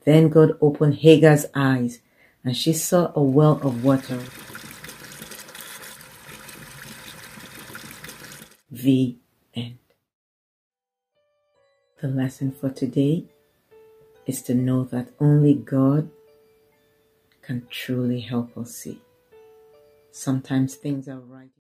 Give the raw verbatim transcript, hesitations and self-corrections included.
Then God opened Hagar's eyes, and she saw a well of water. The end. The lesson for today is to know that only God can truly help us see. Sometimes things are right.